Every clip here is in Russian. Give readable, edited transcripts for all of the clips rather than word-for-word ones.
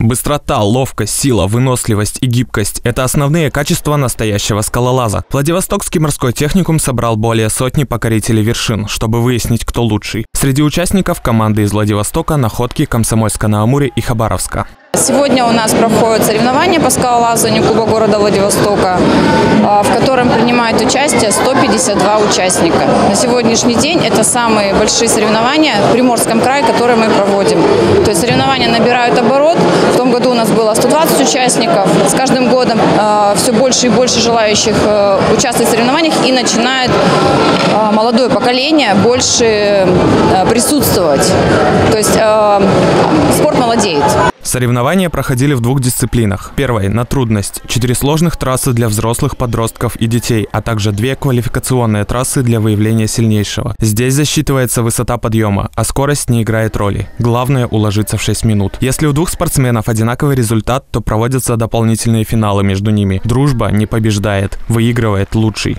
Быстрота, ловкость, сила, выносливость и гибкость – это основные качества настоящего скалолаза. Владивостокский морской техникум собрал более сотни покорителей вершин, чтобы выяснить, кто лучший. Среди участников команды из Владивостока, Находки, Комсомольска-на-Амуре и Хабаровска. Сегодня у нас проходят соревнования по скалолазанию Кубок города Владивостока, в котором принимают участие 152 участника. На сегодняшний день это самые большие соревнования в Приморском крае, которые мы проводим. То есть соревнования набирают оборот. В том году у нас было 120 участников. С каждым годом все больше и больше желающих участвовать в соревнованиях, и начинает молодое поколение больше присутствовать. То есть спорт молодеет. Соревнования проходили в двух дисциплинах. Первой – на трудность. 4 сложных трассы для взрослых, подростков и детей, а также 2 квалификационные трассы для выявления сильнейшего. Здесь засчитывается высота подъема, а скорость не играет роли. Главное – уложиться в 6 минут. Если у двух спортсменов одинаковый результат, то проводятся дополнительные финалы между ними. Дружба не побеждает, выигрывает лучший.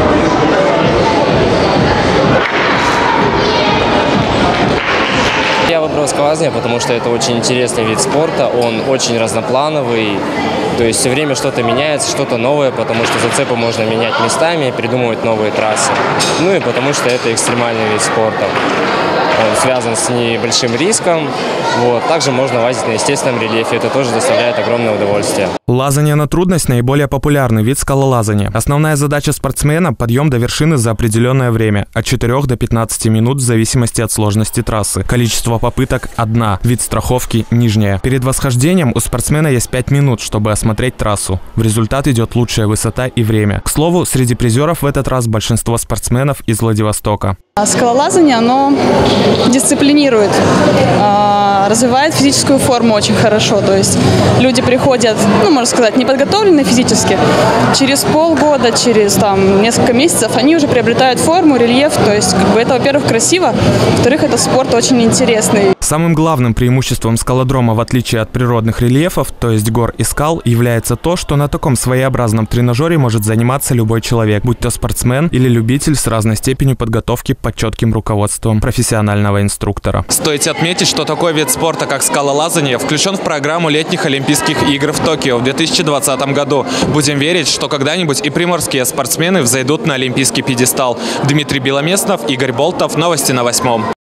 Я выбрал скалолазание, потому что это очень интересный вид спорта, он очень разноплановый, то есть все время что-то меняется, что-то новое, потому что зацепы можно менять местами, придумывать новые трассы. Ну и потому что это экстремальный вид спорта. Он связан с небольшим риском. Также можно лазить на естественном рельефе, это тоже доставляет огромное удовольствие. Лазание на трудность – наиболее популярный вид скалолазания. Основная задача спортсмена – подъем до вершины за определенное время – от 4 до 15 минут в зависимости от сложности трассы. Количество попыток – 1, вид страховки – нижняя. Перед восхождением у спортсмена есть 5 минут, чтобы осмотреть трассу. В результат идет лучшая высота и время. К слову, среди призеров в этот раз большинство спортсменов из Владивостока. Скалолазание, оно дисциплинирует, развивает физическую форму очень хорошо. То есть люди приходят, можно сказать, неподготовленные физически. Через полгода, через несколько месяцев они уже приобретают форму, рельеф. То есть это, во-первых, красиво, во-вторых, это спорт очень интересный. Самым главным преимуществом скалодрома, в отличие от природных рельефов, то есть гор и скал, является то, что на таком своеобразном тренажере может заниматься любой человек, будь то спортсмен или любитель с разной степенью подготовки под четким руководством профессионального инструктора. Стоит отметить, что такой вид спорта, как скалолазание, включен в программу летних Олимпийских игр в Токио в 2020 году. Будем верить, что когда-нибудь и приморские спортсмены взойдут на олимпийский пьедестал. Дмитрий Беломеснов, Игорь Болтов. Новости на 8.